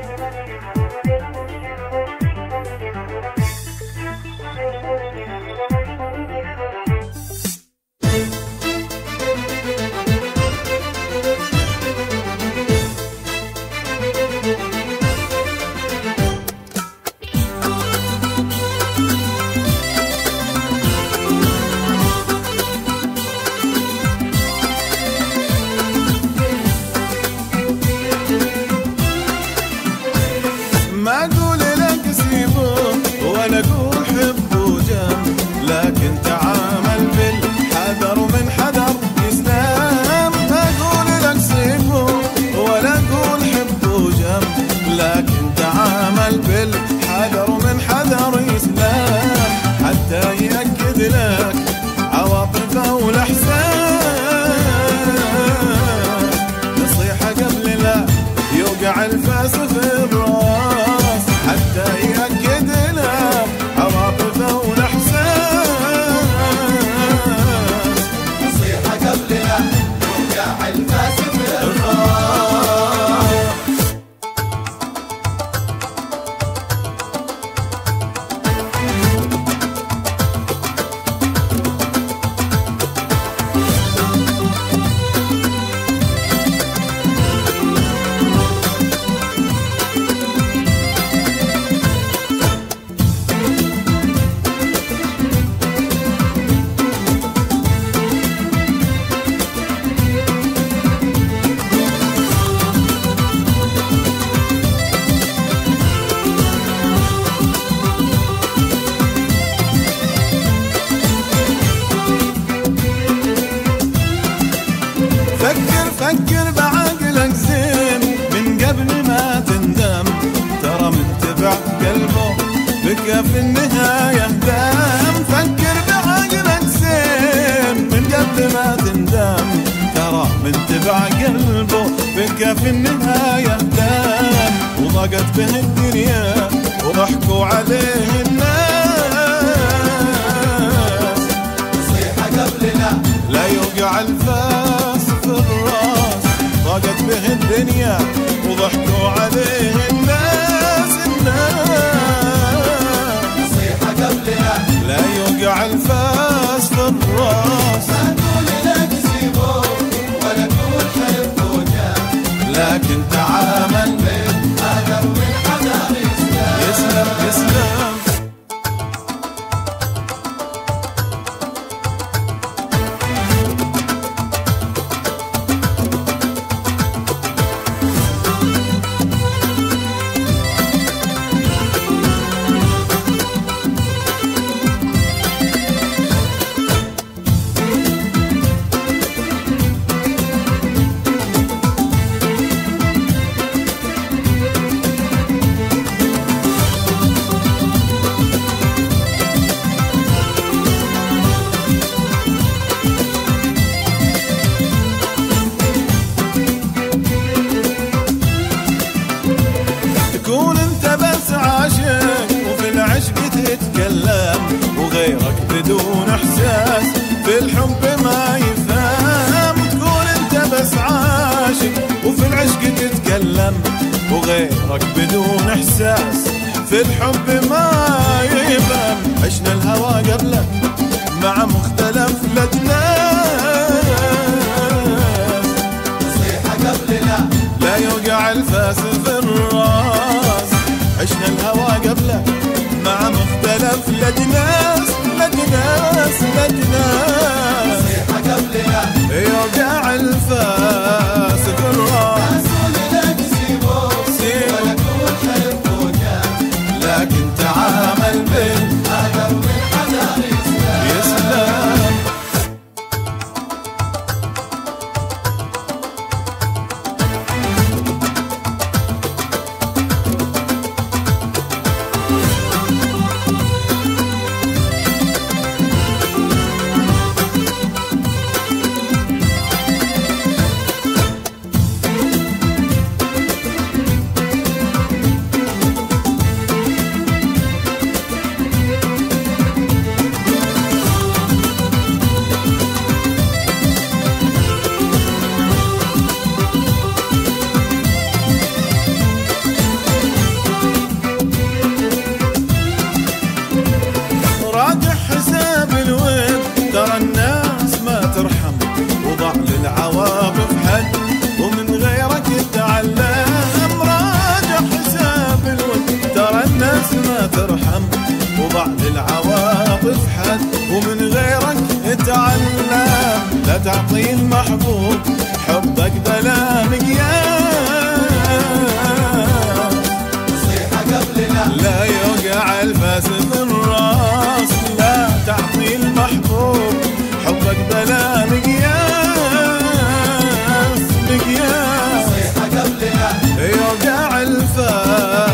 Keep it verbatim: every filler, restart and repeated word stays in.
ما اقول لك سيبوه ولا اقول حبه جنب، لكن تعامل بالحذر ومن حذر يسلم. ما اقول لك سيبوه ولا اقول حبه جنب، لكن تعامل بالحذر ومن حذر يسلم، حتى يأكد لك عواطفه والاحسان. نصيحة قبل لا يوقع الفاس في الراس، حتى يأكد لك عواطفه والاحسان. نصيحة قبل لا يوقع الفاس في الراس. فكر فكر بعقلك زين من قبل ما تندم، ترى من تبع قلبه بكى في النهاية دام. فكر بعقلك زين من قبل ما تندم، ترى من تبع قلبه بكى في النهاية دام. وضاقت به الدنيا وضحكوا عليه الناس. نصيحة قبل لا لا يوقع الفاس في الراس، ضاقت به الدنيا وضحكوا عليه الناس الناس. نصيحة قبل لا لا يوقع الفاس في الراس. ما اقول لك سيبوه ولا اقول حبه جنب، لكن تعامل بالحذر والحذر يسلم. يسلم يسلم. تكون انت بس عاشق وفي العشق تتكلم، وغيرك بدون احساس في الحب ما يفهم. تكون انت بس عاشق وفي العشق تتكلم، وغيرك بدون احساس في الحب ما يفهم. عشنا الهوى قبلك مع مختلف الأجناس. نصيحة قبل لا لا يوقع الفاس في الراس. عشنا الهوى قبلك مع مختلف الأجناس. الأجناس الأجناس. نصيحة قبل لا يوقع الفاس في الراس. اقول لك سيبوه ولا اقول حبه جنب، لكن تعامل بالحذر والحذر يسلم. باليسلم. تعطف حد ومن غيرك اتعلم، لا تعطي المحبوب حبك بلا مقياس. نصيحة قبلنا لا يوقع الفاس في الراس، لا تعطي المحبوب حبك بلا مقياس مقياس. نصيحة قبلنا يوقع الفاس